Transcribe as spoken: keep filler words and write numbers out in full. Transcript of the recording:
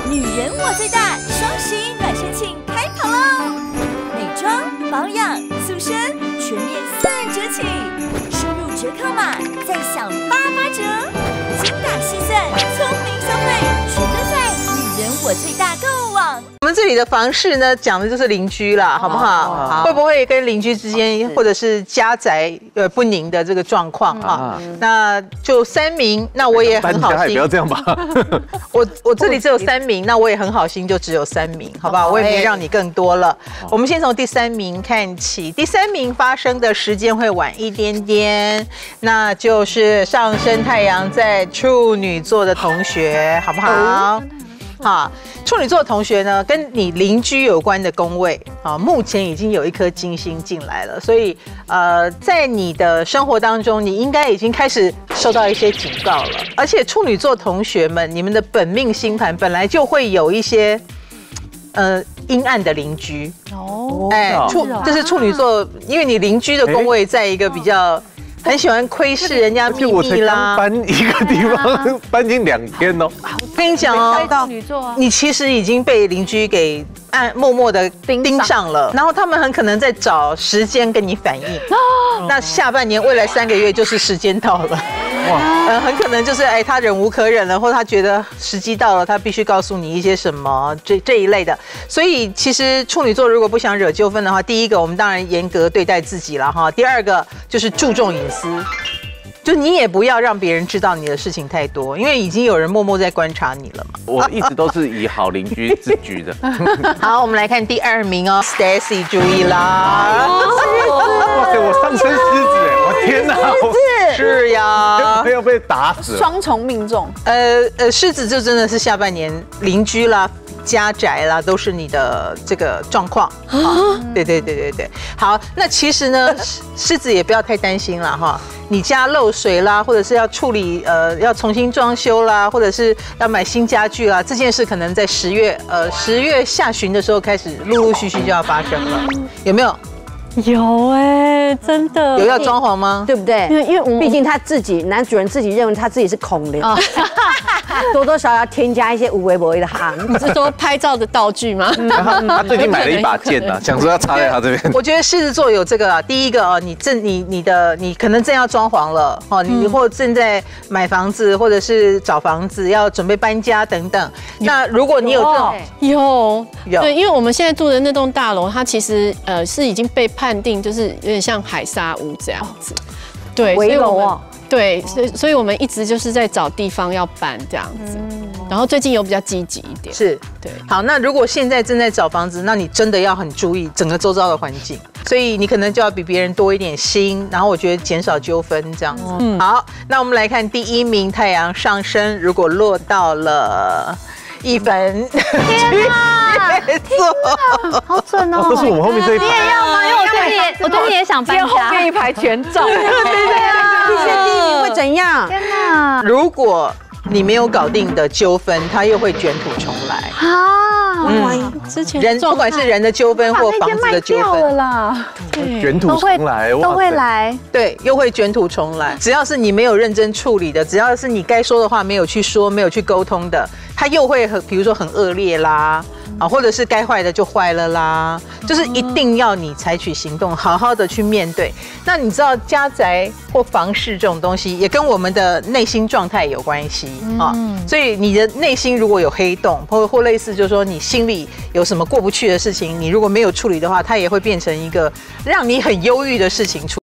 女人我最大，双十一暖身庆开跑喽！美妆、保养、塑身，全面四折起，输入折扣码再享八八折。精打细算，聪明消费，全都在女人我最大购物网。 我们这里的房事呢，讲的就是邻居啦，好不好？好，会不会跟邻居之间，或者是家宅呃不宁的这个状况啊？那就三名，那我也很好心， 不要这样吧。 我我这里只有三名，那我也很好心，就只有三名，好不好？我也没让你更多了。我们先从第三名看起，第三名发生的时间会晚一点点，那就是上升太阳在处女座的同学，好不好？好，处女座的同学呢，跟你邻居有关的宫位啊，目前已经有一颗金星进来了，所以呃，在你的生活当中，你应该已经开始受到一些警告了。而且处女座同学们，你们的本命星盘本来就会有一些呃阴暗的邻居哦，哎，处这是处女座，因为你邻居的宫位在一个比较。很喜欢窥视人家秘密啦， 搬一个地方搬进两天哦。 我跟你讲哦，你其实已经被邻居给按默默的盯上了，然后他们很可能在找时间跟你反应。那下半年未来三个月就是时间到了，哇，呃，很可能就是哎他忍无可忍了，或他觉得时机到了，他必须告诉你一些什么这这一类的。所以其实处女座如果不想惹纠纷的话，第一个我们当然严格对待自己了哈，第二个就是注重隐私。就你也不要让别人知道你的事情太多，因为已经有人默默在观察你了嘛。 我一直都是以好邻居自居的。 好，我们来看第二名哦 ，Stacy 注意啦。 哇塞，我上升狮子哎，我天哪！ 是呀， 要被打死。 双重命中。 呃呃，狮子就真的是下半年邻居啦。家宅啦，都是你的这个状况啊！对对对对对，好，那其实呢，狮子也不要太担心了哈。你家漏水啦，或者是要处理呃要重新装修啦，或者是要买新家具啦，这件事可能在十月呃十月下旬的时候开始陆陆续续就要发生了，有没有？ 有哎、欸，真的有要装潢吗？ 对不对？ 因为因为我毕竟他自己男主人自己认为他自己是孔刘，哦、多多少少要添加一些无微不微的行。 你是说拍照的道具吗？ 他最近买了一把剑呢，想说要插在他这边。 我觉得狮子座有这个啊，第一个哦，你正你你的你可能正要装潢了哦，你或正在买房子或者是找房子要准备搬家等等。那如果你有这种有有对，因为我们现在住的那栋大楼，它其实呃是已经被判定就是有点像海沙屋这样子，对， 围楼哦。 对，所以所以我们一直就是在找地方要搬这样子，然后最近有比较积极一点。 是，对。好，那如果现在正在找房子，那你真的要很注意整个周遭的环境，所以你可能就要比别人多一点心，然后我觉得减少纠纷这样子。嗯，好，那我们来看第一名太阳上升，如果落到了一分， 天哪， 天哪， 好准哦！ 都是我们后面这一排。 你也要吗？因为我最近也，我最近也想搬家。 后面一排全中。对对对啊！你选第一名会怎样？ 天哪！ 如果你没有搞定的纠纷，它又会卷土重来。 啊， 嗯， 之前人不管是人的纠纷或房子的纠纷啦， 卷土重来， 都会来， 对，又会卷土重来。只要是你没有认真处理的，只要是你该说的话没有去说、没有去沟通的，它又会很，比如说很恶劣啦。啊，或者是该坏的就坏了啦，就是一定要你采取行动，好好的去面对。那你知道家宅或房事这种东西，也跟我们的内心状态有关系啊。所以你的内心如果有黑洞，或或类似，就是说你心里有什么过不去的事情，你如果没有处理的话，它也会变成一个让你很忧郁的事情出。